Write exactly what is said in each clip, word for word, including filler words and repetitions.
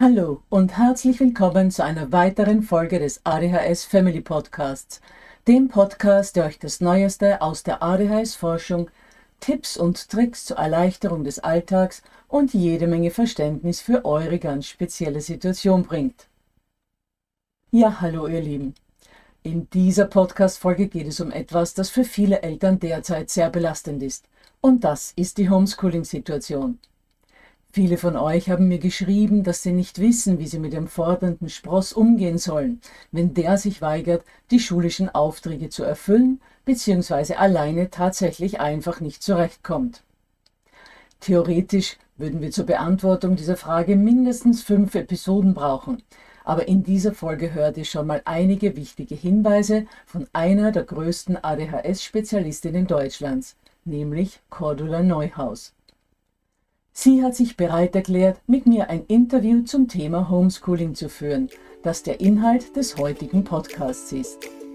Hallo und herzlich willkommen zu einer weiteren Folge des A D H S Family Podcasts, dem Podcast, der euch das Neueste aus der A D H S-Forschung, Tipps und Tricks zur Erleichterung des Alltags und jede Menge Verständnis für eure ganz spezielle Situation bringt. Ja, hallo ihr Lieben. In dieser Podcast-Folge geht es um etwas, das für viele Eltern derzeit sehr belastend ist. Und das ist die Homeschooling-Situation. Viele von euch haben mir geschrieben, dass sie nicht wissen, wie sie mit dem fordernden Spross umgehen sollen, wenn der sich weigert, die schulischen Aufträge zu erfüllen bzw. alleine tatsächlich einfach nicht zurechtkommt. Theoretisch würden wir zur Beantwortung dieser Frage mindestens fünf Episoden brauchen, aber in dieser Folge hört ihr schon mal einige wichtige Hinweise von einer der größten A D H S-Spezialistinnen Deutschlands, nämlich Cordula Neuhaus. Sie hat sich bereit erklärt, mit mir ein Interview zum Thema Homeschooling zu führen, das der Inhalt des heutigen Podcasts ist.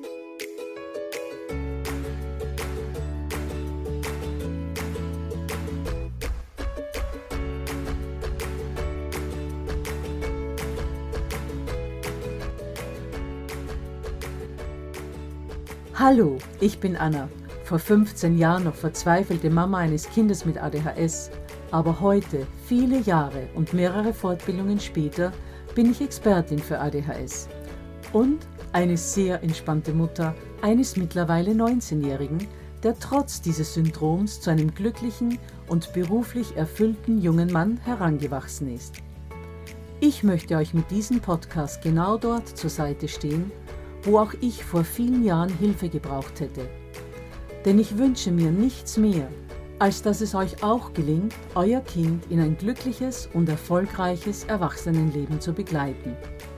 Hallo, ich bin Anna, vor fünfzehn Jahren noch verzweifelte Mama eines Kindes mit A D H S. Aber heute, viele Jahre und mehrere Fortbildungen später, bin ich Expertin für A D H S und eine sehr entspannte Mutter eines mittlerweile neunzehnjährigen, der trotz dieses Syndroms zu einem glücklichen und beruflich erfüllten jungen Mann herangewachsen ist. Ich möchte euch mit diesem Podcast genau dort zur Seite stehen, wo auch ich vor vielen Jahren Hilfe gebraucht hätte. Denn ich wünsche mir nichts mehr, als dass es euch auch gelingt, euer Kind in ein glückliches und erfolgreiches Erwachsenenleben zu begleiten.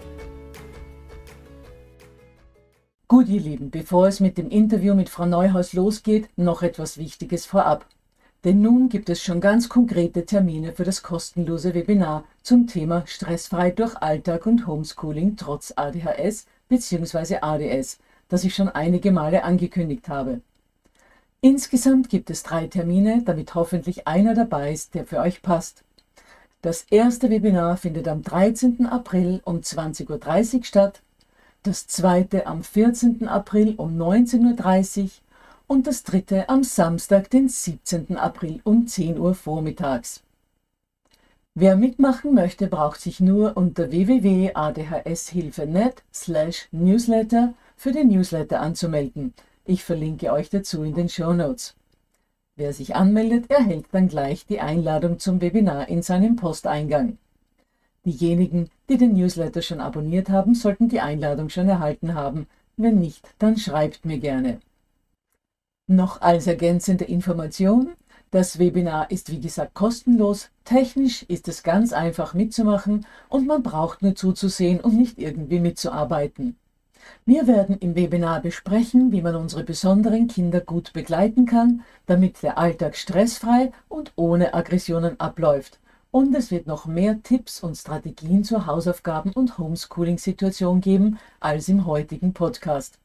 Gut, ihr Lieben, bevor es mit dem Interview mit Frau Neuhaus losgeht, noch etwas Wichtiges vorab. Denn nun gibt es schon ganz konkrete Termine für das kostenlose Webinar zum Thema Stressfrei durch Alltag und Homeschooling trotz A D H S bzw. A D S, das ich schon einige Male angekündigt habe. Insgesamt gibt es drei Termine, damit hoffentlich einer dabei ist, der für euch passt. Das erste Webinar findet am dreizehnten April um zwanzig Uhr dreißig statt, das zweite am vierzehnten April um neunzehn Uhr dreißig und das dritte am Samstag, den siebzehnten April um zehn Uhr vormittags. Wer mitmachen möchte, braucht sich nur unter w w w punkt a d h s hilfe punkt net slash newsletter für den Newsletter anzumelden. Ich verlinke euch dazu in den Shownotes. Wer sich anmeldet, erhält dann gleich die Einladung zum Webinar in seinem Posteingang. Diejenigen, die den Newsletter schon abonniert haben, sollten die Einladung schon erhalten haben. Wenn nicht, dann schreibt mir gerne. Noch als ergänzende Information: Das Webinar ist wie gesagt kostenlos, technisch ist es ganz einfach mitzumachen und man braucht nur zuzusehen und nicht irgendwie mitzuarbeiten. Wir werden im Webinar besprechen, wie man unsere besonderen Kinder gut begleiten kann, damit der Alltag stressfrei und ohne Aggressionen abläuft. Und es wird noch mehr Tipps und Strategien zur Hausaufgaben- und Homeschooling-Situation geben als im heutigen Podcast.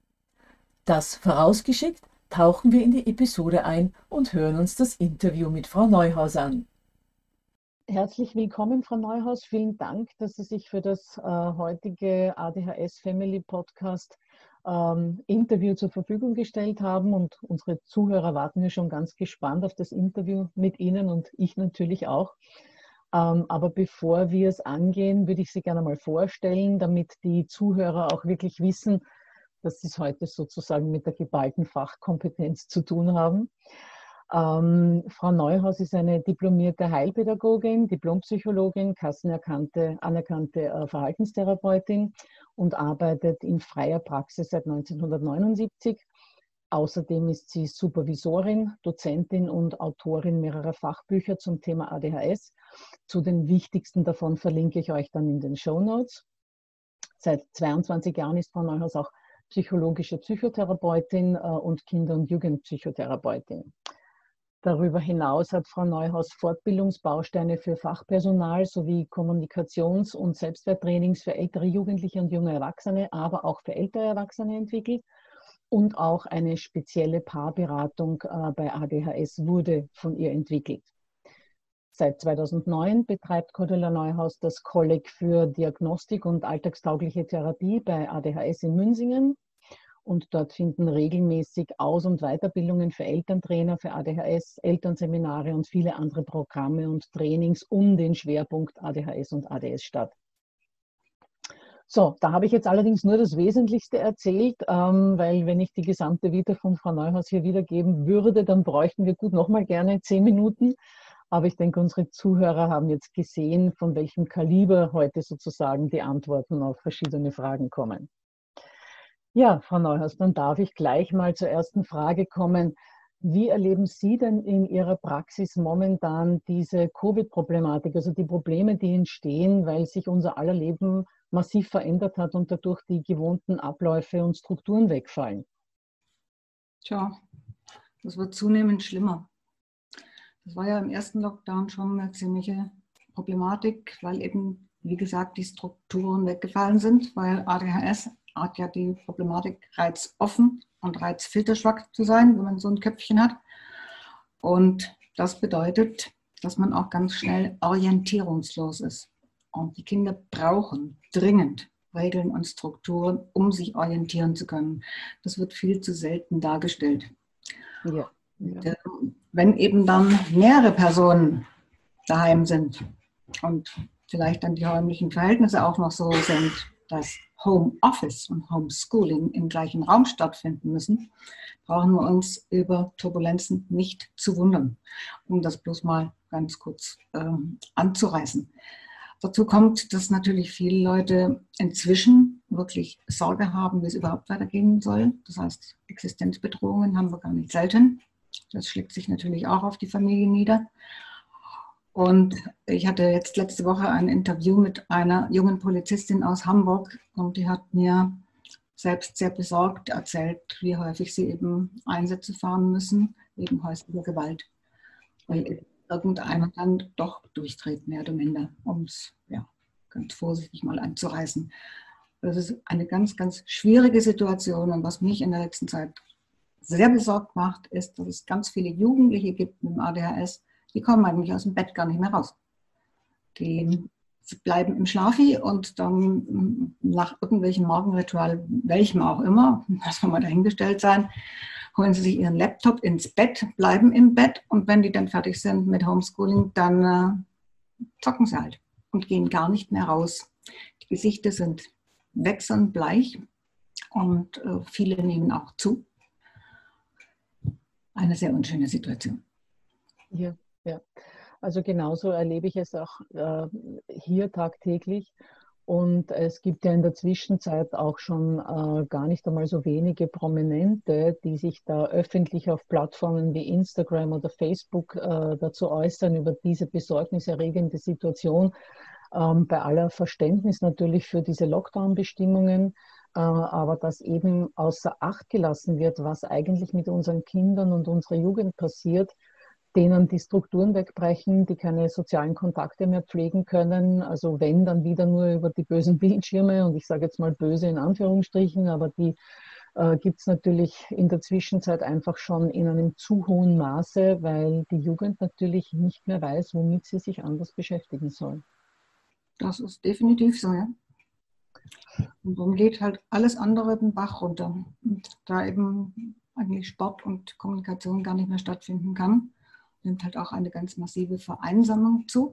Das vorausgeschickt, tauchen wir in die Episode ein und hören uns das Interview mit Frau Neuhaus an. Herzlich willkommen, Frau Neuhaus. Vielen Dank, dass Sie sich für das äh, heutige A D H S Family Podcast ähm, Interview zur Verfügung gestellt haben. Und unsere Zuhörer warten ja schon ganz gespannt auf das Interview mit Ihnen und ich natürlich auch. Ähm, aber bevor wir es angehen, würde ich Sie gerne mal vorstellen, damit die Zuhörer auch wirklich wissen, dass Sie es heute sozusagen mit der geballten Fachkompetenz zu tun haben. Ähm, Frau Neuhaus ist eine diplomierte Heilpädagogin, Diplompsychologin, kassenerkannte, anerkannte äh, Verhaltenstherapeutin und arbeitet in freier Praxis seit neunzehnhundertneunundsiebzig. Außerdem ist sie Supervisorin, Dozentin und Autorin mehrerer Fachbücher zum Thema A D H S. Zu den wichtigsten davon verlinke ich euch dann in den Shownotes. Seit zweiundzwanzig Jahren ist Frau Neuhaus auch psychologische Psychotherapeutin äh, und Kinder- und Jugendpsychotherapeutin. Darüber hinaus hat Frau Neuhaus Fortbildungsbausteine für Fachpersonal sowie Kommunikations- und Selbstwerttrainings für ältere Jugendliche und junge Erwachsene, aber auch für ältere Erwachsene entwickelt. Und auch eine spezielle Paarberatung äh, bei A D H S wurde von ihr entwickelt. Seit zweitausendneun betreibt Cordula Neuhaus das Kolleg für Diagnostik und alltagstaugliche Therapie bei A D H S in Münsingen. Und dort finden regelmäßig Aus- und Weiterbildungen für Elterntrainer, für A D H S, Elternseminare und viele andere Programme und Trainings um den Schwerpunkt A D H S und A D S statt. So, da habe ich jetzt allerdings nur das Wesentlichste erzählt, ähm, weil wenn ich die gesamte Vita von Frau Neuhaus hier wiedergeben würde, dann bräuchten wir gut nochmal gerne zehn Minuten. Aber ich denke, unsere Zuhörer haben jetzt gesehen, von welchem Kaliber heute sozusagen die Antworten auf verschiedene Fragen kommen. Ja, Frau Neuhaus, dann darf ich gleich mal zur ersten Frage kommen. Wie erleben Sie denn in Ihrer Praxis momentan diese Covid-Problematik, also die Probleme, die entstehen, weil sich unser aller Leben massiv verändert hat und dadurch die gewohnten Abläufe und Strukturen wegfallen? Tja, das wird zunehmend schlimmer. Das war ja im ersten Lockdown schon eine ziemliche Problematik, weil eben, wie gesagt, die Strukturen weggefallen sind, weil A D H S hat ja die Problematik, reizoffen und reizfilterschwach zu sein, wenn man so ein Köpfchen hat. Und das bedeutet, dass man auch ganz schnell orientierungslos ist. Und die Kinder brauchen dringend Regeln und Strukturen, um sich orientieren zu können. Das wird viel zu selten dargestellt. Ja. Ja. Wenn eben dann mehrere Personen daheim sind und vielleicht dann die räumlichen Verhältnisse auch noch so sind, dass Homeoffice und Homeschooling im gleichen Raum stattfinden müssen, brauchen wir uns über Turbulenzen nicht zu wundern, um das bloß mal ganz kurz äh, anzureißen. Dazu kommt, dass natürlich viele Leute inzwischen wirklich Sorge haben, wie es überhaupt weitergehen soll. Das heißt, Existenzbedrohungen haben wir gar nicht selten. Das schlägt sich natürlich auch auf die Familie nieder. Und ich hatte jetzt letzte Woche ein Interview mit einer jungen Polizistin aus Hamburg und die hat mir selbst sehr besorgt erzählt, wie häufig sie eben Einsätze fahren müssen wegen häuslicher Gewalt. Weil irgendeiner dann doch durchdreht, mehr oder minder, um es ja, ganz vorsichtig mal anzureißen. Das ist eine ganz, ganz schwierige Situation und was mich in der letzten Zeit sehr besorgt macht, ist, dass es ganz viele Jugendliche gibt mit dem A D H S, die kommen eigentlich aus dem Bett gar nicht mehr raus. Die bleiben im Schlafi und dann nach irgendwelchen Morgenritual, welchem auch immer, das soll mal dahingestellt sein, holen sie sich ihren Laptop ins Bett, bleiben im Bett und wenn die dann fertig sind mit Homeschooling, dann äh, zocken sie halt und gehen gar nicht mehr raus. Die Gesichter sind wechselnd bleich und äh, viele nehmen auch zu. Eine sehr unschöne Situation. Ja, ja. Also genauso erlebe ich es auch äh, hier tagtäglich. Und es gibt ja in der Zwischenzeit auch schon äh, gar nicht einmal so wenige Prominente, die sich da öffentlich auf Plattformen wie Instagram oder Facebook äh, dazu äußern über diese besorgniserregende Situation. Ähm, bei aller Verständnis natürlich für diese Lockdown-Bestimmungen, äh, aber dass eben außer Acht gelassen wird, was eigentlich mit unseren Kindern und unserer Jugend passiert, denen die Strukturen wegbrechen, die keine sozialen Kontakte mehr pflegen können. Also wenn, dann wieder nur über die bösen Bildschirme und ich sage jetzt mal böse in Anführungsstrichen, aber die äh, gibt es natürlich in der Zwischenzeit einfach schon in einem zu hohen Maße, weil die Jugend natürlich nicht mehr weiß, womit sie sich anders beschäftigen soll. Das ist definitiv so, ja. Und dann geht halt alles andere den Bach runter. Und da eben eigentlich Sport und Kommunikation gar nicht mehr stattfinden kann, nimmt halt auch eine ganz massive Vereinsamung zu.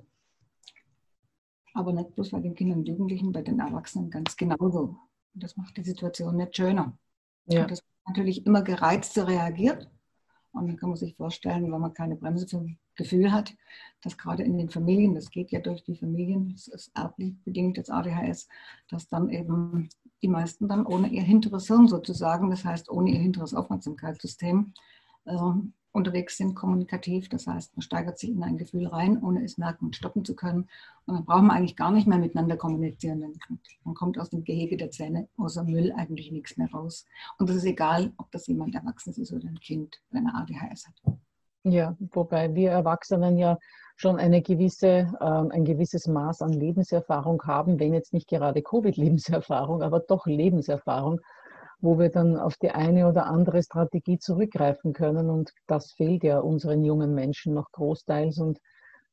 Aber nicht bloß bei den Kindern und Jugendlichen, bei den Erwachsenen ganz genauso. Und das macht die Situation nicht schöner. Ja. Und das wird natürlich immer gereizter reagiert. Und dann kann man sich vorstellen, wenn man keine Bremse zum Gefühl hat, dass gerade in den Familien, das geht ja durch die Familien, das ist erblich bedingt das A D H S, dass dann eben die meisten dann ohne ihr hinteres Hirn sozusagen, das heißt ohne ihr hinteres Aufmerksamkeitssystem, äh, unterwegs sind, kommunikativ. Das heißt, man steigert sich in ein Gefühl rein, ohne es merken und stoppen zu können. Und dann braucht man eigentlich gar nicht mehr miteinander kommunizieren. Dann kommt aus dem Gehege der Zähne außer Müll eigentlich nichts mehr raus. Und das ist egal, ob das jemand Erwachsenes ist oder ein Kind, wenn er A D H S hat. Ja, wobei wir Erwachsenen ja schon eine gewisse, ähm, ein gewisses Maß an Lebenserfahrung haben, wenn jetzt nicht gerade Covid-Lebenserfahrung, aber doch Lebenserfahrung, wo wir dann auf die eine oder andere Strategie zurückgreifen können. Und das fehlt ja unseren jungen Menschen noch großteils. Und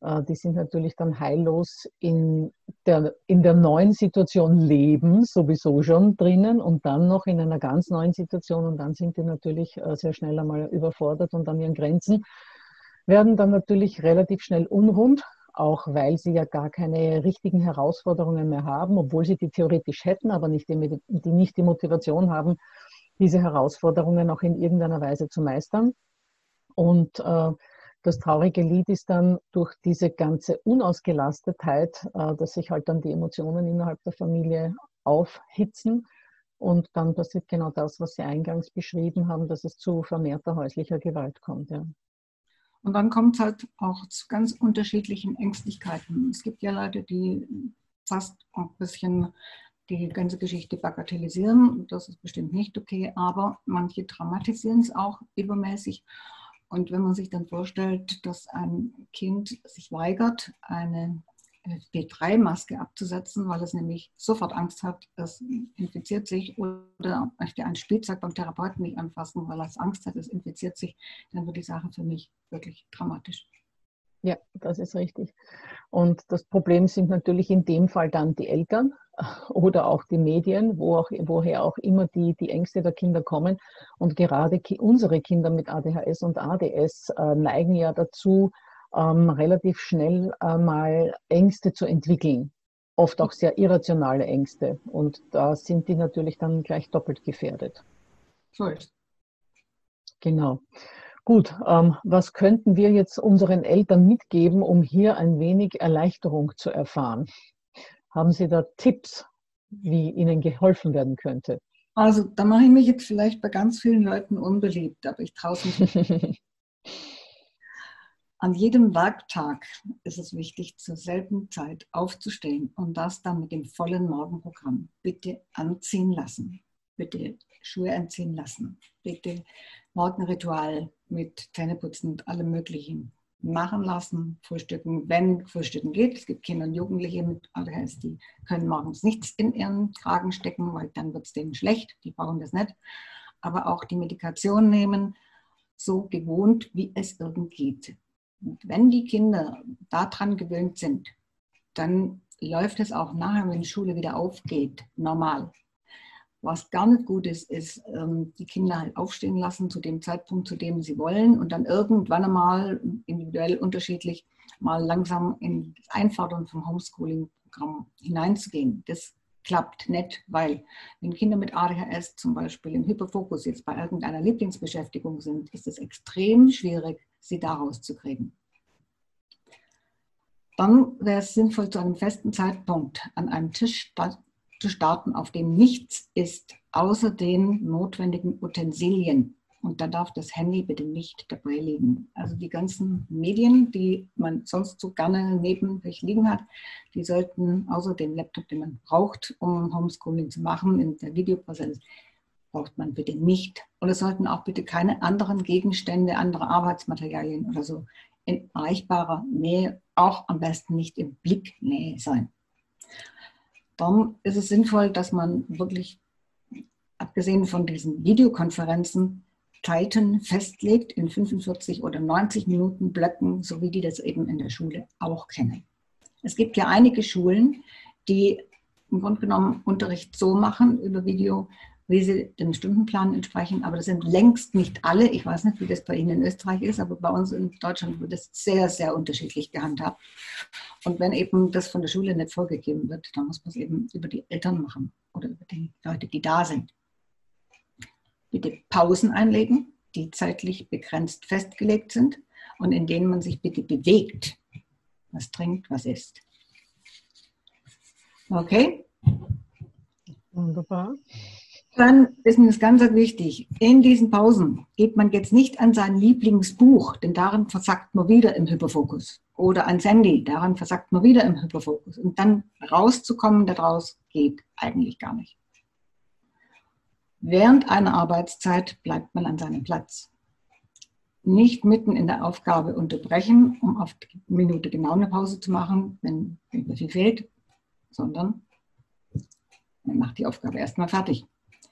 äh, die sind natürlich dann heillos in der, in der neuen Situation leben, sowieso schon drinnen und dann noch in einer ganz neuen Situation und dann sind die natürlich äh, sehr schnell einmal überfordert und an ihren Grenzen, werden dann natürlich relativ schnell unrund, auch weil sie ja gar keine richtigen Herausforderungen mehr haben, obwohl sie die theoretisch hätten, aber nicht die, die nicht die Motivation haben, diese Herausforderungen auch in irgendeiner Weise zu meistern. Und äh, das traurige Lied ist dann durch diese ganze Unausgelastetheit, äh, dass sich halt dann die Emotionen innerhalb der Familie aufhitzen. Und dann passiert genau das, was Sie eingangs beschrieben haben, dass es zu vermehrter häuslicher Gewalt kommt. Ja. Und dann kommt es halt auch zu ganz unterschiedlichen Ängstlichkeiten. Es gibt ja Leute, die fast ein bisschen die ganze Geschichte bagatellisieren. Das ist bestimmt nicht okay, aber manche dramatisieren es auch übermäßig. Und wenn man sich dann vorstellt, dass ein Kind sich weigert, eine F P drei Maske abzusetzen, weil es nämlich sofort Angst hat, es infiziert sich, oder möchte ein Spielzeug beim Therapeuten nicht anfassen, weil es Angst hat, es infiziert sich, dann wird die Sache für mich wirklich dramatisch. Ja, das ist richtig. Und das Problem sind natürlich in dem Fall dann die Eltern oder auch die Medien, wo auch, woher auch immer die, die Ängste der Kinder kommen. Und gerade ki unsere Kinder mit A D H S und A D S äh, neigen ja dazu, ähm, relativ schnell äh, mal Ängste zu entwickeln. Oft auch sehr irrationale Ängste. Und da sind die natürlich dann gleich doppelt gefährdet. So ist. Genau. Gut, ähm, was könnten wir jetzt unseren Eltern mitgeben, um hier ein wenig Erleichterung zu erfahren? Haben Sie da Tipps, wie Ihnen geholfen werden könnte? Also da mache ich mich jetzt vielleicht bei ganz vielen Leuten unbeliebt, aber ich traue es mich nicht. An jedem Werktag ist es wichtig, zur selben Zeit aufzustehen und das dann mit dem vollen Morgenprogramm. Bitte anziehen lassen, bitte Schuhe anziehen lassen, bitte Morgenritual mit Zähneputzen und allem Möglichen machen lassen, frühstücken, wenn frühstücken geht. Es gibt Kinder und Jugendliche mit A D H S, die können morgens nichts in ihren Kragen stecken, weil dann wird es denen schlecht, die brauchen das nicht. Aber auch die Medikation nehmen, so gewohnt, wie es irgend geht. Und wenn die Kinder daran gewöhnt sind, dann läuft es auch nachher, wenn die Schule wieder aufgeht, normal. Was gar nicht gut ist, ist, die Kinder halt aufstehen lassen zu dem Zeitpunkt, zu dem sie wollen und dann irgendwann einmal individuell unterschiedlich mal langsam in das Einfordern vom Homeschooling-Programm hineinzugehen. Das klappt nicht, weil wenn Kinder mit A D H S zum Beispiel im Hyperfokus jetzt bei irgendeiner Lieblingsbeschäftigung sind, ist es extrem schwierig, sie da rauszukriegen. Dann wäre es sinnvoll, zu einem festen Zeitpunkt an einem Tisch zu starten, auf dem nichts ist, außer den notwendigen Utensilien. Und da darf das Handy bitte nicht dabei liegen. Also die ganzen Medien, die man sonst so gerne neben sich liegen hat, die sollten außer dem Laptop, den man braucht, um Homeschooling zu machen, in der Videopräsenz, braucht man bitte nicht. Und es sollten auch bitte keine anderen Gegenstände, andere Arbeitsmaterialien oder so in erreichbarer Nähe, auch am besten nicht in Blicknähe sein. Dann ist es sinnvoll, dass man wirklich, abgesehen von diesen Videokonferenzen, Zeiten festlegt in fünfundvierzig oder neunzig Minuten Blöcken, so wie die das eben in der Schule auch kennen. Es gibt ja einige Schulen, die im Grunde genommen Unterricht so machen über Video, wie sie dem Stundenplan entsprechen, aber das sind längst nicht alle. Ich weiß nicht, wie das bei Ihnen in Österreich ist, aber bei uns in Deutschland wird das sehr, sehr unterschiedlich gehandhabt. Und wenn eben das von der Schule nicht vorgegeben wird, dann muss man es eben über die Eltern machen oder über die Leute, die da sind. Bitte Pausen einlegen, die zeitlich begrenzt festgelegt sind und in denen man sich bitte bewegt, was trinkt, was isst. Okay? Wunderbar. Dann ist mir das ganz wichtig, in diesen Pausen geht man jetzt nicht an sein Lieblingsbuch, denn daran versackt man wieder im Hyperfokus. Oder ans Handy, daran versackt man wieder im Hyperfokus. Und dann rauszukommen daraus geht eigentlich gar nicht. Während einer Arbeitszeit bleibt man an seinem Platz. Nicht mitten in der Aufgabe unterbrechen, um auf die Minute genau eine Pause zu machen, wenn mir viel fehlt, sondern man macht die Aufgabe erstmal fertig.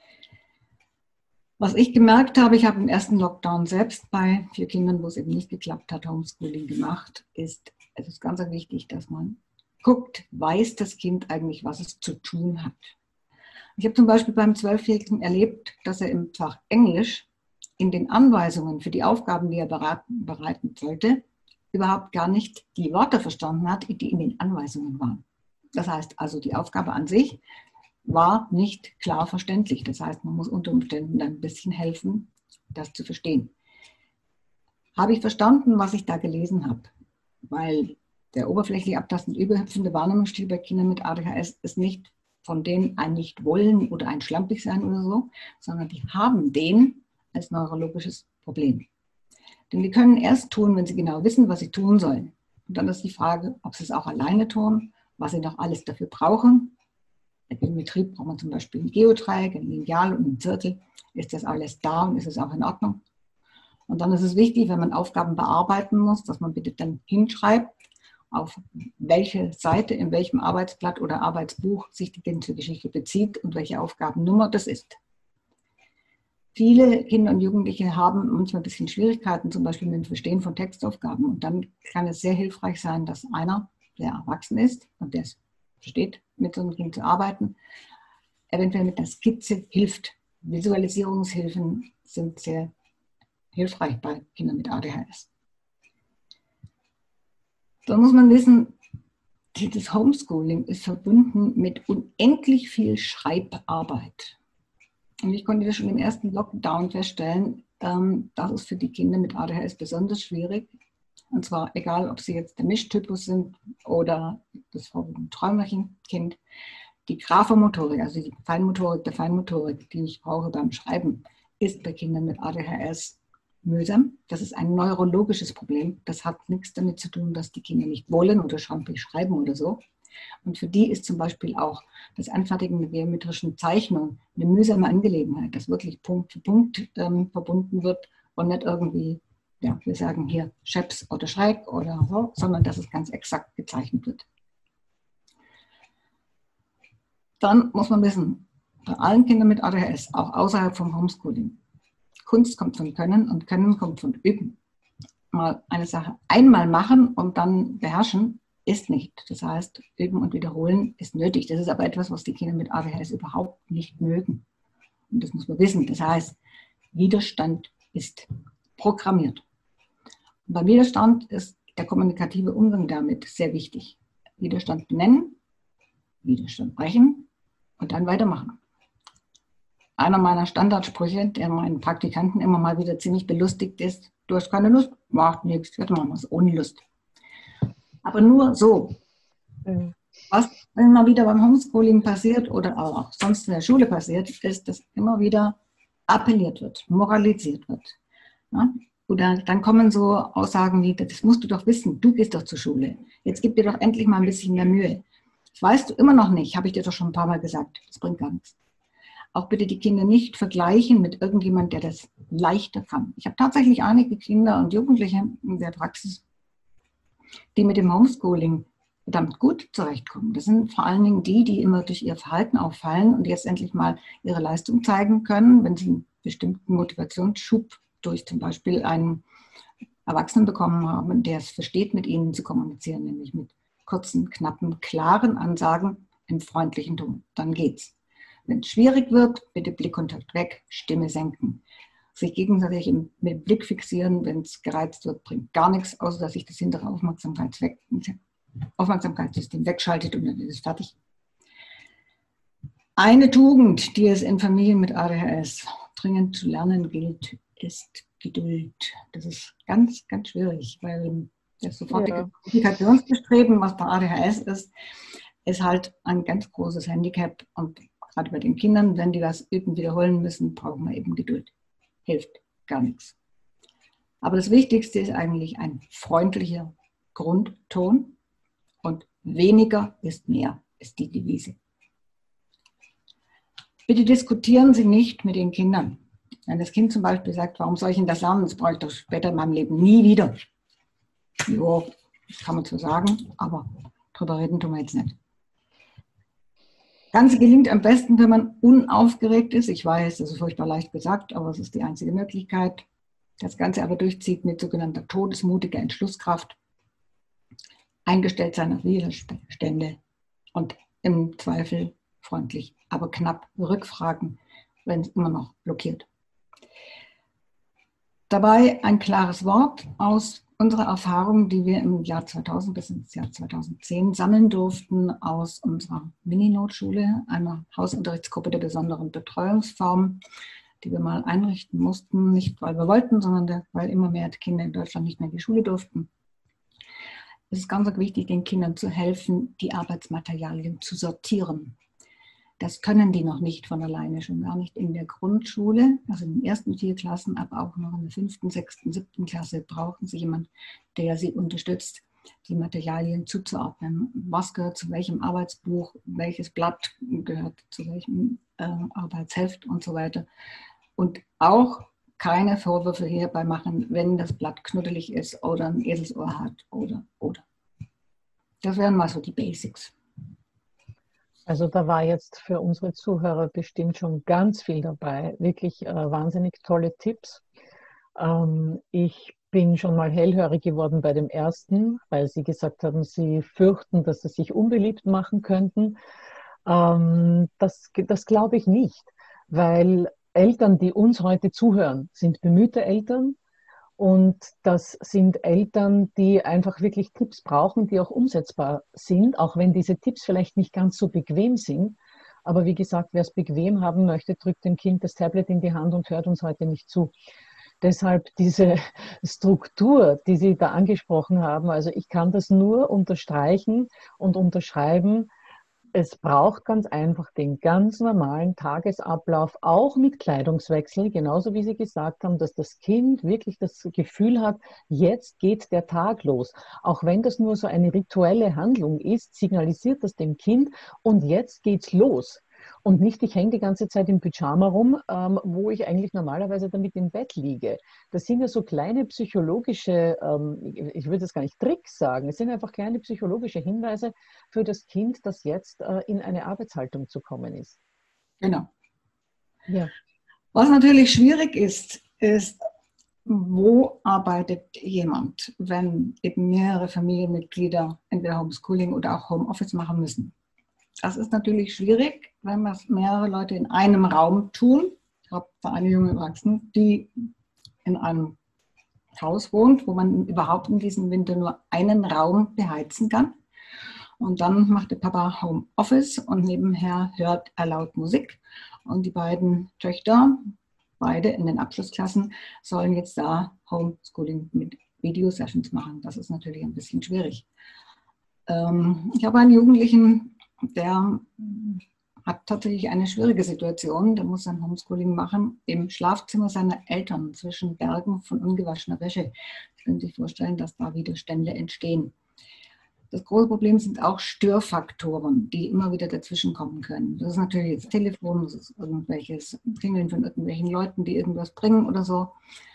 Was ich gemerkt habe, ich habe im ersten Lockdown selbst bei vier Kindern, wo es eben nicht geklappt hat, Homeschooling gemacht, ist, Es ist ganz wichtig, dass man guckt, weiß das Kind eigentlich, was es zu tun hat. Ich habe zum Beispiel beim Zwölfjährigen erlebt, dass er im Fach Englisch in den Anweisungen für die Aufgaben, die er beraten, bereiten sollte, überhaupt gar nicht die Worte verstanden hat, die in den Anweisungen waren. Das heißt also, die Aufgabe an sich war nicht klar verständlich. Das heißt, man muss unter Umständen ein bisschen helfen, das zu verstehen. Habe ich verstanden, was ich da gelesen habe? Weil der oberflächlich abtastend überhüpfende Wahrnehmungsstil bei Kindern mit A D H S ist nicht von denen ein Nicht-Wollen oder ein Schlampig-Sein oder so, sondern die haben den als neurologisches Problem. Denn die können erst tun, wenn sie genau wissen, was sie tun sollen. Und dann ist die Frage, ob sie es auch alleine tun, was sie noch alles dafür brauchen. In der Geometrie braucht man zum Beispiel ein Geodreieck, ein Lineal und ein Zirkel. Ist das alles da und ist es auch in Ordnung? Und dann ist es wichtig, wenn man Aufgaben bearbeiten muss, dass man bitte dann hinschreibt, auf welche Seite, in welchem Arbeitsblatt oder Arbeitsbuch sich die Geschichte bezieht und welche Aufgabennummer das ist. Viele Kinder und Jugendliche haben manchmal ein bisschen Schwierigkeiten, zum Beispiel mit dem Verstehen von Textaufgaben. Und dann kann es sehr hilfreich sein, dass einer, der erwachsen ist und der es versteht, mit so einem Kind zu arbeiten, eventuell mit der Skizze hilft. Visualisierungshilfen sind sehr hilfreich bei Kindern mit A D H S. Da muss man wissen, dieses Homeschooling ist verbunden mit unendlich viel Schreibarbeit. Und ich konnte das schon im ersten Lockdown feststellen, das ist für die Kinder mit A D H S besonders schwierig. Und zwar egal, ob sie jetzt der Mischtypus sind oder das Träumerchen-Kind. Die Graphomotorik, also die Feinmotorik der Feinmotorik, die ich brauche beim Schreiben, ist bei Kindern mit A D H S mühsam. Das ist ein neurologisches Problem. Das hat nichts damit zu tun, dass die Kinder nicht wollen oder schrampig schreiben oder so. Und für die ist zum Beispiel auch das Anfertigen der geometrischen Zeichnung eine mühsame Angelegenheit, dass wirklich Punkt für Punkt ähm, verbunden wird und nicht irgendwie, ja, wir sagen hier Scheps oder Schräg oder so, sondern dass es ganz exakt gezeichnet wird. Dann muss man wissen, bei allen Kindern mit A D H S, auch außerhalb vom Homeschooling, Kunst kommt von Können und Können kommt von Üben. Mal eine Sache einmal machen und dann beherrschen, ist nicht. Das heißt, Üben und Wiederholen ist nötig. Das ist aber etwas, was die Kinder mit A D H S überhaupt nicht mögen. Und das muss man wissen. Das heißt, Widerstand ist programmiert. Und beim Widerstand ist der kommunikative Umgang damit sehr wichtig. Widerstand benennen, Widerstand brechen und dann weitermachen. Einer meiner Standardsprüche, der meinen Praktikanten immer mal wieder ziemlich belustigt ist: Du hast keine Lust, macht nichts, jetzt machen wir es ohne Lust. Aber nur so. Mhm. Was immer wieder beim Homeschooling passiert oder auch sonst in der Schule passiert, ist, dass immer wieder appelliert wird, moralisiert wird. Ja? Oder dann kommen so Aussagen wie: Das musst du doch wissen, du gehst doch zur Schule. Jetzt gib dir doch endlich mal ein bisschen mehr Mühe. Das weißt du immer noch nicht, habe ich dir doch schon ein paar Mal gesagt. Das bringt gar nichts. Auch bitte die Kinder nicht vergleichen mit irgendjemandem, der das leichter kann. Ich habe tatsächlich einige Kinder und Jugendliche in der Praxis, die mit dem Homeschooling verdammt gut zurechtkommen. Das sind vor allen Dingen die, die immer durch ihr Verhalten auffallen und jetzt endlich mal ihre Leistung zeigen können, wenn sie einen bestimmten Motivationsschub durch zum Beispiel einen Erwachsenen bekommen haben, der es versteht, mit ihnen zu kommunizieren, nämlich mit kurzen, knappen, klaren Ansagen im freundlichen Ton. Dann geht's. Wenn es schwierig wird, bitte Blickkontakt weg, Stimme senken. Sich gegenseitig mit dem Blick fixieren, wenn es gereizt wird, bringt gar nichts, außer dass sich das hintere Aufmerksamkeits weg, Aufmerksamkeitssystem wegschaltet und dann ist es fertig. Eine Tugend, die es in Familien mit A D H S dringend zu lernen gilt, ist Geduld. Das ist ganz, ganz schwierig, weil das sofortige Kommunikationsbestreben, was bei A D H S ist, ist halt ein ganz großes Handicap. Und gerade bei den Kindern, wenn die das üben, wiederholen müssen, brauchen wir eben Geduld. Hilft gar nichts. Aber das Wichtigste ist eigentlich ein freundlicher Grundton und weniger ist mehr, ist die Devise. Bitte diskutieren Sie nicht mit den Kindern. Wenn das Kind zum Beispiel sagt, warum soll ich denn das lernen, das brauche ich doch später in meinem Leben nie wieder. Jo, das kann man so sagen, aber drüber reden tun wir jetzt nicht. Das Ganze gelingt am besten, wenn man unaufgeregt ist. Ich weiß, das ist furchtbar leicht gesagt, aber es ist die einzige Möglichkeit. Das Ganze aber durchzieht mit sogenannter todesmutiger Entschlusskraft. eingestellt sein auf Widerstände und im Zweifel freundlich, aber knapp rückfragen, wenn es immer noch blockiert. Dabei ein klares Wort aus unserer Erfahrung, die wir im Jahr zweitausend bis ins Jahr zweitausendzehn sammeln durften aus unserer Mini-Notschule, einer Hausunterrichtsgruppe der besonderen Betreuungsform, die wir mal einrichten mussten, nicht weil wir wollten, sondern weil immer mehr Kinder in Deutschland nicht mehr in die Schule durften. Es ist ganz wichtig, den Kindern zu helfen, die Arbeitsmaterialien zu sortieren. Das können die noch nicht von alleine, schon gar nicht in der Grundschule, also in den ersten vier Klassen, aber auch noch in der fünften, sechsten, siebten Klasse brauchen sie jemanden, der sie unterstützt, die Materialien zuzuordnen. Was gehört zu welchem Arbeitsbuch, welches Blatt gehört zu welchem äh, Arbeitsheft und so weiter. Und auch keine Vorwürfe hierbei machen, wenn das Blatt knuddelig ist oder ein Eselsohr hat oder, oder. Das wären mal so die Basics. Also da war jetzt für unsere Zuhörer bestimmt schon ganz viel dabei. Wirklich äh, wahnsinnig tolle Tipps. Ähm, ich bin schon mal hellhörig geworden bei dem ersten, weil Sie gesagt haben, Sie fürchten, dass Sie sich unbeliebt machen könnten. Ähm, das das glaube ich nicht, weil Eltern, die uns heute zuhören, sind bemühte Eltern. Und das sind Eltern, die einfach wirklich Tipps brauchen, die auch umsetzbar sind, auch wenn diese Tipps vielleicht nicht ganz so bequem sind. Aber wie gesagt, wer es bequem haben möchte, drückt dem Kind das Tablet in die Hand und hört uns heute nicht zu. Deshalb diese Struktur, die Sie da angesprochen haben, also ich kann das nur unterstreichen und unterschreiben. Es braucht ganz einfach den ganz normalen Tagesablauf, auch mit Kleidungswechsel, genauso wie Sie gesagt haben, dass das Kind wirklich das Gefühl hat, jetzt geht der Tag los. Auch wenn das nur so eine rituelle Handlung ist, signalisiert das dem Kind und jetzt geht's los. Und nicht, ich hänge die ganze Zeit im Pyjama rum, ähm, wo ich eigentlich normalerweise damit im Bett liege. Das sind ja so kleine psychologische, ähm, ich würde jetzt gar nicht Tricks sagen, es sind einfach kleine psychologische Hinweise für das Kind, das jetzt äh, in eine Arbeitshaltung zu kommen ist. Genau. Ja. Was natürlich schwierig ist, ist, wo arbeitet jemand, wenn eben mehrere Familienmitglieder entweder Homeschooling oder auch Homeoffice machen müssen. Das ist natürlich schwierig, wenn das mehrere Leute in einem Raum tun. Ich habe da eine junge Erwachsene, die in einem Haus wohnt, wo man überhaupt in diesem Winter nur einen Raum beheizen kann. Und dann macht der Papa Homeoffice und nebenher hört er laut Musik. Und die beiden Töchter, beide in den Abschlussklassen, sollen jetzt da Homeschooling mit Videosessions machen. Das ist natürlich ein bisschen schwierig. Ähm, ich habe einen Jugendlichen, der hat tatsächlich eine schwierige Situation. Der muss sein Homeschooling machen im Schlafzimmer seiner Eltern zwischen Bergen von ungewaschener Wäsche. Sie können sich vorstellen, dass da Widerstände entstehen. Das große Problem sind auch Störfaktoren, die immer wieder dazwischen kommen können. Das ist natürlich das Telefon, das ist irgendwelches Klingeln von irgendwelchen Leuten, die irgendwas bringen oder so.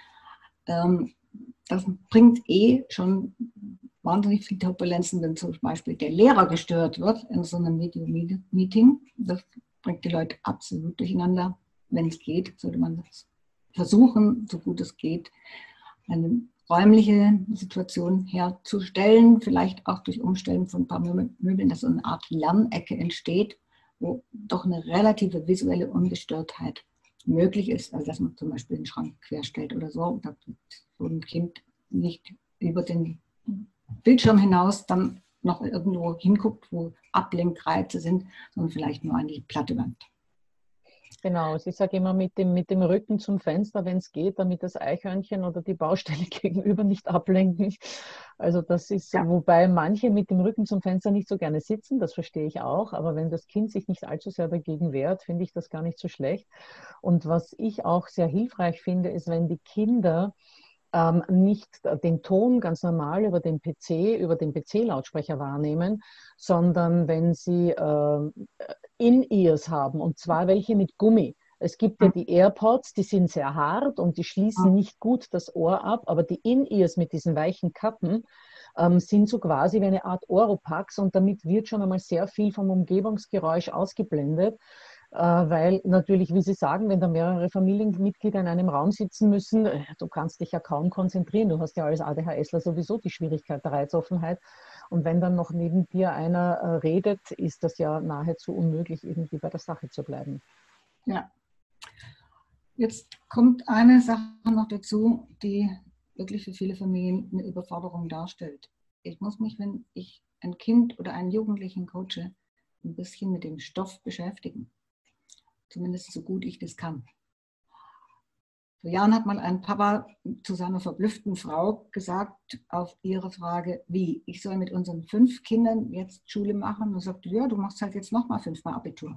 Das bringt eh schon wahnsinnig viel Turbulenzen, wenn zum Beispiel der Lehrer gestört wird in so einem Video-Meeting. Das bringt die Leute absolut durcheinander. Wenn es geht, sollte man das versuchen, so gut es geht, eine räumliche Situation herzustellen, vielleicht auch durch Umstellen von ein paar Möbeln, dass so eine Art Lernecke entsteht, wo doch eine relative visuelle Ungestörtheit möglich ist. Also dass man zum Beispiel den Schrank querstellt oder so, dass so ein Kind nicht über den Bildschirm hinaus dann noch irgendwo hinguckt, wo Ablenkreize sind, sondern vielleicht nur an die platte Wand. Genau, ich sage immer mit dem, mit dem Rücken zum Fenster, wenn es geht, damit das Eichhörnchen oder die Baustelle gegenüber nicht ablenken. Also das ist, ja. Wobei manche mit dem Rücken zum Fenster nicht so gerne sitzen, das verstehe ich auch, aber wenn das Kind sich nicht allzu sehr dagegen wehrt, finde ich das gar nicht so schlecht. Und was ich auch sehr hilfreich finde, ist, wenn die Kinder ähm, nicht den Ton ganz normal über den P C, über den P C-Lautsprecher wahrnehmen, sondern wenn sie äh, In-Ears haben, und zwar welche mit Gummi. Es gibt ja die AirPods, die sind sehr hart und die schließen nicht gut das Ohr ab, aber die In-Ears mit diesen weichen Kappen ähm, sind so quasi wie eine Art Oropax und damit wird schon einmal sehr viel vom Umgebungsgeräusch ausgeblendet. Weil natürlich, wie Sie sagen, wenn da mehrere Familienmitglieder in einem Raum sitzen müssen, du kannst dich ja kaum konzentrieren. Du hast ja als ADHSler sowieso die Schwierigkeit der Reizoffenheit. Und wenn dann noch neben dir einer äh, redet, ist das ja nahezu unmöglich, irgendwie bei der Sache zu bleiben. Ja. Jetzt kommt eine Sache noch dazu, die wirklich für viele Familien eine Überforderung darstellt. Ich muss mich, wenn ich ein Kind oder einen Jugendlichen coache, ein bisschen mit dem Stoff beschäftigen. Zumindest so gut ich das kann. Vor Jahren hat mal ein Papa zu seiner verblüfften Frau gesagt, auf ihre Frage, wie, ich soll mit unseren fünf Kindern jetzt Schule machen? Und sagt, ja, du machst halt jetzt nochmal fünfmal Abitur.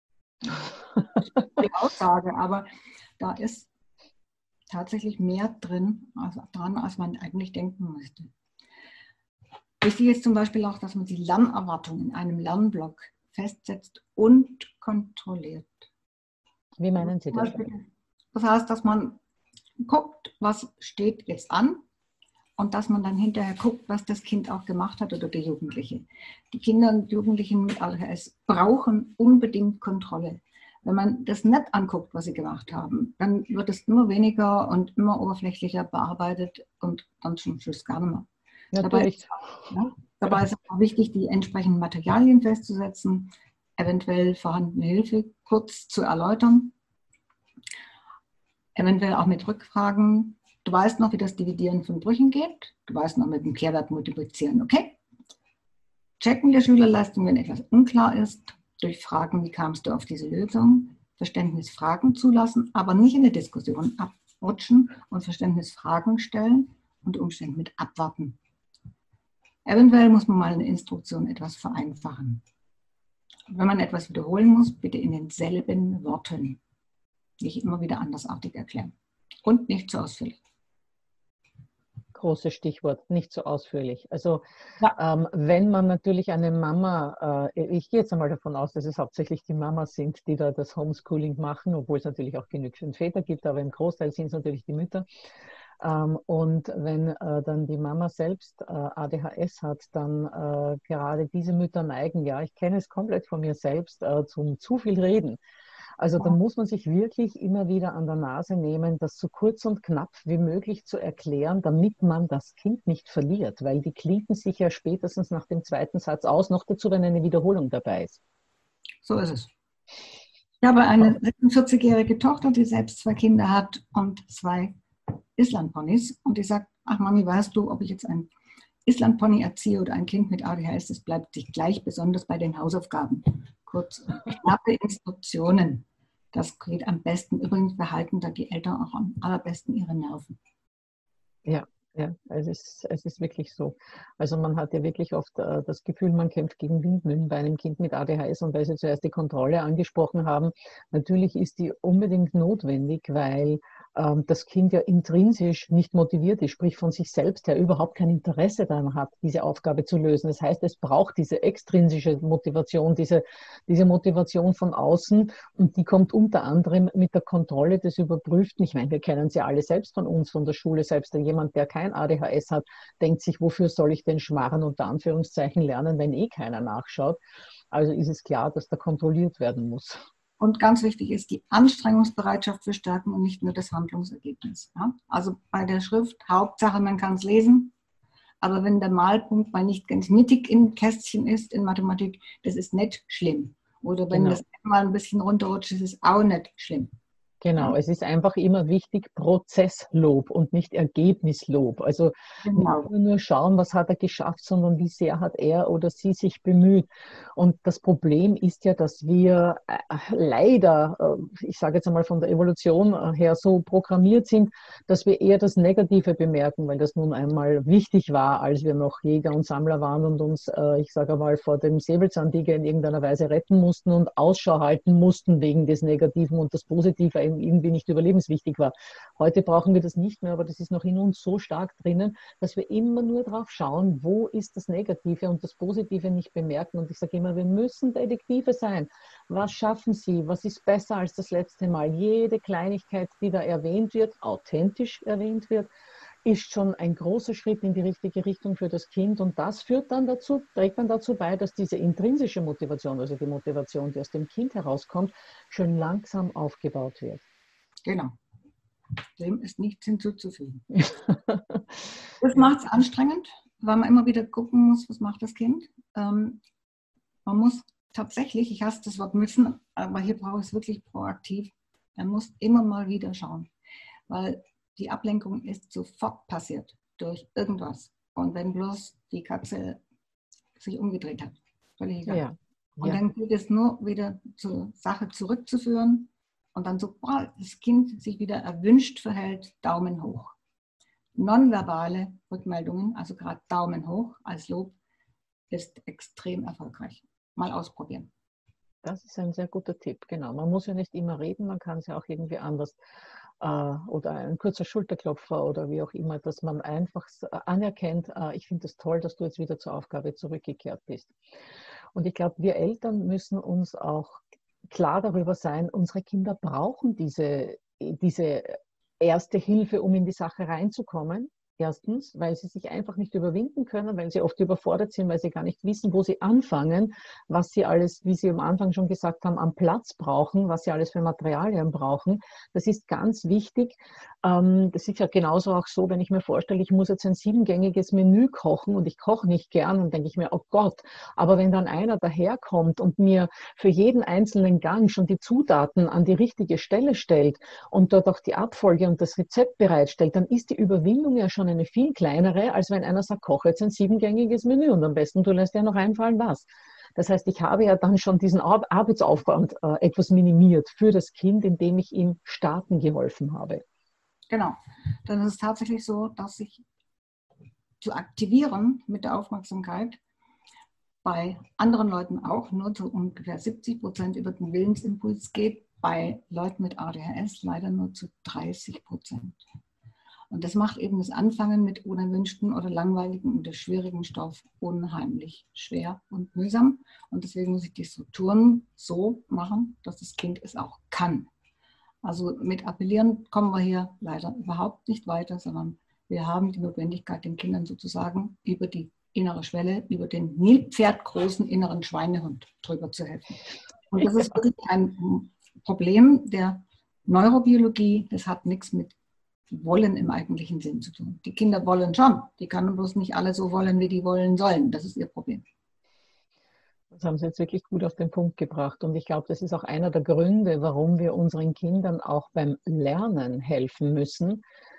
Die Aussage, aber da ist tatsächlich mehr drin, also dran, als man eigentlich denken müsste. Wichtig ist zum Beispiel auch, dass man die Lernerwartung in einem Lernblock festsetzt und kontrolliert. Wie meinen Sie das? Das heißt, dass man guckt, was steht jetzt an und dass man dann hinterher guckt, was das Kind auch gemacht hat oder der Jugendliche. Die Kinder und Jugendlichen mit A D H S brauchen unbedingt Kontrolle. Wenn man das nicht anguckt, was sie gemacht haben, dann wird es immer weniger und immer oberflächlicher bearbeitet und dann zum Schluss gar nicht mehr. Natürlich. Dabei, ja, dabei ist es auch wichtig, die entsprechenden Materialien festzusetzen, eventuell vorhandene Hilfe kurz zu erläutern, eventuell auch mit Rückfragen. Du weißt noch, wie das Dividieren von Brüchen geht. Du weißt noch mit dem Kehrwert multiplizieren, okay? Checken der Schülerleistung, wenn etwas unklar ist. Durch Fragen, wie kamst du auf diese Lösung? Verständnisfragen zulassen, aber nicht in der Diskussion abrutschen und Verständnisfragen stellen und Umstände mit abwarten. Eventuell muss man mal eine Instruktion etwas vereinfachen. Wenn man etwas wiederholen muss, bitte in denselben Worten. Nicht immer wieder andersartig erklären. Und nicht zu ausführlich. Großes Stichwort, nicht so ausführlich. Also ja. ähm, wenn man natürlich eine Mama, äh, ich gehe jetzt einmal davon aus, dass es hauptsächlich die Mamas sind, die da das Homeschooling machen, obwohl es natürlich auch genügend Väter gibt, aber im Großteil sind es natürlich die Mütter. Ähm, und wenn äh, dann die Mama selbst äh, A D H S hat, dann äh, gerade diese Mütter neigen, ja, ich kenne es komplett von mir selbst, äh, zum zu viel Reden. Also da muss man sich wirklich immer wieder an der Nase nehmen, das so kurz und knapp wie möglich zu erklären, damit man das Kind nicht verliert, weil die klicken sich ja spätestens nach dem zweiten Satz aus, noch dazu, wenn eine Wiederholung dabei ist. So ist es. Ich habe eine sechsundvierzigjährige Tochter, die selbst zwei Kinder hat und zwei Islandponys. Und die sagt, ach Mami, weißt du, ob ich jetzt ein Islandpony erziehe oder ein Kind mit A D H S, das bleibt sich gleich, besonders bei den Hausaufgaben. Kurz und knappe Instruktionen. Das geht am besten. Übrigens behalten da die Eltern auch am allerbesten ihre Nerven. Ja, ja, es ist, es ist wirklich so. Also man hat ja wirklich oft äh, das Gefühl, man kämpft gegen Windmühlen bei einem Kind mit A D H S. Und weil Sie zuerst die Kontrolle angesprochen haben, natürlich ist die unbedingt notwendig, weil ähm, das Kind ja intrinsisch nicht motiviert ist, sprich von sich selbst her überhaupt kein Interesse daran hat, diese Aufgabe zu lösen. Das heißt, es braucht diese extrinsische Motivation, diese, diese Motivation von außen, und die kommt unter anderem mit der Kontrolle des Überprüften. Ich meine, wir kennen sie alle selbst von uns, von der Schule selbst. Denn jemand, der kein A D H S hat, denkt sich, wofür soll ich denn Schmarren unter Anführungszeichen lernen, wenn eh keiner nachschaut. Also ist es klar, dass da kontrolliert werden muss. Und ganz wichtig ist die Anstrengungsbereitschaft für Stärken und nicht nur das Handlungsergebnis. Ja? Also bei der Schrift, Hauptsache, man kann es lesen. Aber wenn der Malpunkt mal nicht ganz mittig im Kästchen ist in Mathematik, das ist nicht schlimm. Oder wenn Genau. das mal ein bisschen runterrutscht, ist es auch nicht schlimm. Genau, Ja? es ist einfach immer wichtig, Prozesslob und nicht Ergebnislob. Also Genau. nicht nur schauen, was hat er geschafft, sondern wie sehr hat er oder sie sich bemüht. Und das Problem ist ja, dass wir äh, leider, äh, ich sage jetzt einmal von der Evolution äh, her, so programmiert sind, dass wir eher das Negative bemerken, weil das nun einmal wichtig war, als wir noch Jäger und Sammler waren und uns, äh, ich sage einmal, vor dem Säbelzahntiger in irgendeiner Weise retten mussten und Ausschau halten mussten wegen des Negativen, und das Positive irgendwie nicht überlebenswichtig war. Heute brauchen wir das nicht mehr, aber das ist noch in uns so stark drinnen, dass wir immer nur drauf schauen, wo ist das Negative und das Positive nicht bemerken. Und ich sage immer, wir müssen Detektive sein. Was schaffen Sie? Was ist besser als das letzte Mal? Jede Kleinigkeit, die da erwähnt wird, authentisch erwähnt wird, ist schon ein großer Schritt in die richtige Richtung für das Kind. Und das führt dann dazu, trägt dann dazu bei, dass diese intrinsische Motivation, also die Motivation, die aus dem Kind herauskommt, schon langsam aufgebaut wird. Genau. Dem ist nichts hinzuzufügen. Das macht es anstrengend. weil man immer wieder gucken muss, was macht das Kind. Ähm, man muss tatsächlich, ich hasse das Wort müssen, aber hier brauche ich es wirklich proaktiv, man muss immer mal wieder schauen, weil die Ablenkung ist sofort passiert durch irgendwas. Und wenn bloß die Katze sich umgedreht hat, völlig egal. Ja. Und Ja. dann gilt es nur wieder zur Sache zurückzuführen und dann, sobald das Kind sich wieder erwünscht verhält, Daumen hoch. Nonverbale Rückmeldungen, also gerade Daumen hoch als Lob, ist extrem erfolgreich. Mal ausprobieren. Das ist ein sehr guter Tipp, genau. Man muss ja nicht immer reden, man kann es ja auch irgendwie anders äh, oder ein kurzer Schulterklopfer oder wie auch immer, dass man einfach anerkennt, äh, ich finde es toll, dass du jetzt wieder zur Aufgabe zurückgekehrt bist. Und ich glaube, wir Eltern müssen uns auch klar darüber sein, unsere Kinder brauchen diese, diese erste Hilfe, um in die Sache reinzukommen. Erstens, weil sie sich einfach nicht überwinden können, weil sie oft überfordert sind, weil sie gar nicht wissen, wo sie anfangen, was sie alles, wie Sie am Anfang schon gesagt haben, am Platz brauchen, was sie alles für Materialien brauchen. Das ist ganz wichtig. Das ist ja genauso auch so, wenn ich mir vorstelle, ich muss jetzt ein siebengängiges Menü kochen und ich koche nicht gern, dann denke ich mir, oh Gott, aber wenn dann einer daherkommt und mir für jeden einzelnen Gang schon die Zutaten an die richtige Stelle stellt und dort auch die Abfolge und das Rezept bereitstellt, dann ist die Überwindung ja schon eine viel kleinere, als wenn einer sagt, koche jetzt ein siebengängiges Menü und am besten du lässt dir noch einfallen, was. Das heißt, ich habe ja dann schon diesen Arbeitsaufwand äh, etwas minimiert für das Kind, indem ich ihm starten geholfen habe. Genau. Dann ist es tatsächlich so, dass sich zu aktivieren mit der Aufmerksamkeit bei anderen Leuten auch nur zu ungefähr siebzig Prozent über den Willensimpuls geht, bei Leuten mit A D H S leider nur zu dreißig Prozent. Und das macht eben das Anfangen mit unerwünschten oder langweiligen oder schwierigen Stoff unheimlich schwer und mühsam. Und deswegen muss ich die Strukturen so machen, dass das Kind es auch kann. Also mit Appellieren kommen wir hier leider überhaupt nicht weiter, sondern wir haben die Notwendigkeit, den Kindern sozusagen über die innere Schwelle, über den Nilpferdgroßen inneren Schweinehund drüber zu helfen. Und das ist wirklich ein Problem der Neurobiologie. Das hat nichts mit Wollen im eigentlichen Sinn zu tun. Die Kinder wollen schon, die können bloß nicht alle so wollen, wie die wollen sollen. Das ist ihr Problem. Das haben Sie jetzt wirklich gut auf den Punkt gebracht. Und ich glaube, das ist auch einer der Gründe, warum wir unseren Kindern auch beim Lernen helfen müssen,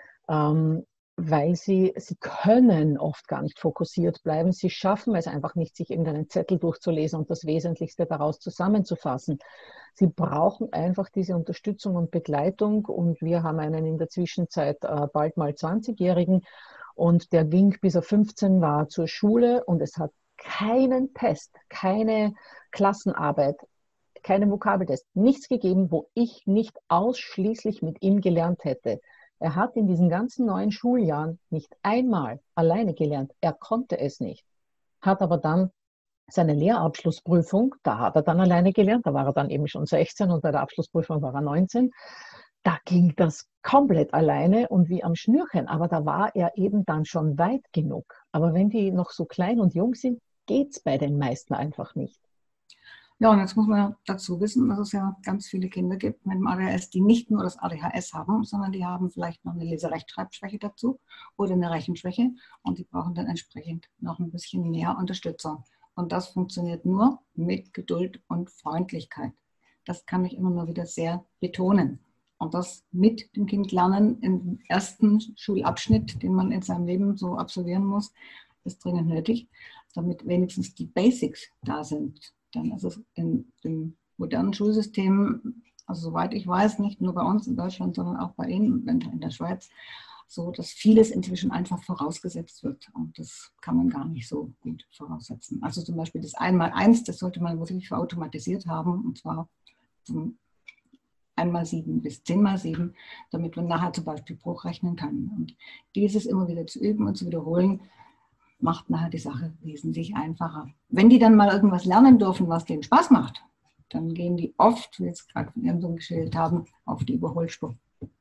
ähm, weil sie, sie können oft gar nicht fokussiert bleiben. Sie schaffen es einfach nicht, sich irgendeinen Zettel durchzulesen und das Wesentlichste daraus zusammenzufassen. Sie brauchen einfach diese Unterstützung und Begleitung. Und wir haben einen in der Zwischenzeit äh, bald mal zwanzigjährigen und der ging, bis er fünfzehn war, zur Schule und es hat keinen Test, keine Klassenarbeit, keinen Vokabeltest, nichts gegeben, wo ich nicht ausschließlich mit ihm gelernt hätte. Er hat in diesen ganzen neun Schuljahren nicht einmal alleine gelernt. Er konnte es nicht. Hat aber dann seine Lehrabschlussprüfung, da hat er dann alleine gelernt, da war er dann eben schon sechzehn und bei der Abschlussprüfung war er neunzehn. Da ging das komplett alleine und wie am Schnürchen, aber da war er eben dann schon weit genug. Aber wenn die noch so klein und jung sind, geht es bei den meisten einfach nicht. Ja, und jetzt muss man dazu wissen, dass es ja ganz viele Kinder gibt mit dem A D H S, die nicht nur das A D H S haben, sondern die haben vielleicht noch eine Leserechtschreibschwäche dazu oder eine Rechenschwäche und die brauchen dann entsprechend noch ein bisschen mehr Unterstützung. Und das funktioniert nur mit Geduld und Freundlichkeit. Das kann ich immer nur wieder sehr betonen. Und das mit dem Kind lernen im ersten Schulabschnitt, den man in seinem Leben so absolvieren muss, ist dringend nötig, damit wenigstens die Basics da sind. Dann ist es in dem modernen Schulsystem, also soweit ich weiß, nicht nur bei uns in Deutschland, sondern auch bei Ihnen in der Schweiz, so, dass vieles inzwischen einfach vorausgesetzt wird. Und das kann man gar nicht so gut voraussetzen. Also zum Beispiel das Einmaleins, das sollte man wirklich verautomatisiert haben, und zwar zum einmal sieben bis zehnmal sieben, damit man nachher zum Beispiel Bruch rechnen kann. Und dieses immer wieder zu üben und zu wiederholen, macht nachher die Sache wesentlich einfacher. Wenn die dann mal irgendwas lernen dürfen, was denen Spaß macht, dann gehen die oft, wie wir jetzt gerade von Ihrem Sohn geschildert haben, auf die Überholspur.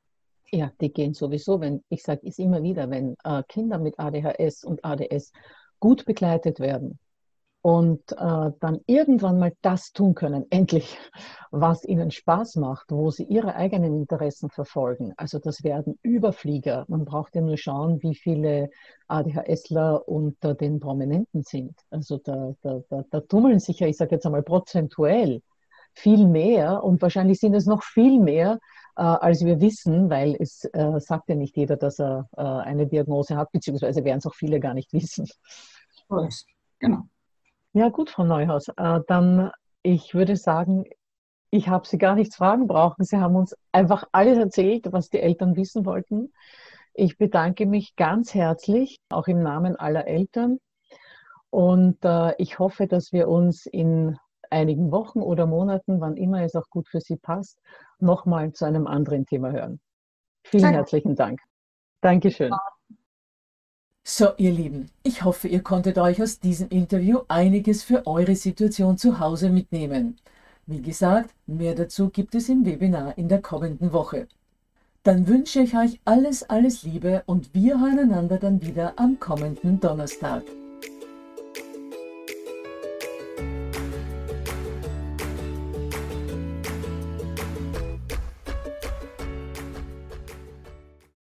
Ja, die gehen sowieso, wenn, ich sage es immer wieder, wenn äh, Kinder mit A D H S und A D S gut begleitet werden und äh, dann irgendwann mal das tun können, endlich, was ihnen Spaß macht, wo sie ihre eigenen Interessen verfolgen. Also das werden Überflieger. Man braucht ja nur schauen, wie viele ADHSler unter den Prominenten sind. Also da, da, da, da tummeln sich ja, ich sage jetzt einmal prozentuell, viel mehr und wahrscheinlich sind es noch viel mehr, äh, als wir wissen, weil es äh, sagt ja nicht jeder, dass er äh, eine Diagnose hat, beziehungsweise werden es auch viele gar nicht wissen. So ist. Genau. Ja, gut, Frau Neuhaus. Äh, dann, ich würde sagen, ich habe Sie gar nichts fragen brauchen. Sie haben uns einfach alles erzählt, was die Eltern wissen wollten. Ich bedanke mich ganz herzlich, auch im Namen aller Eltern. Und äh, ich hoffe, dass wir uns in einigen Wochen oder Monaten, wann immer es auch gut für Sie passt, nochmal zu einem anderen Thema hören. Vielen Sehr herzlichen Dank. Dankeschön. So, ihr Lieben, ich hoffe, ihr konntet euch aus diesem Interview einiges für eure Situation zu Hause mitnehmen. Wie gesagt, mehr dazu gibt es im Webinar in der kommenden Woche. Dann wünsche ich euch alles, alles Liebe und wir hören einander dann wieder am kommenden Donnerstag.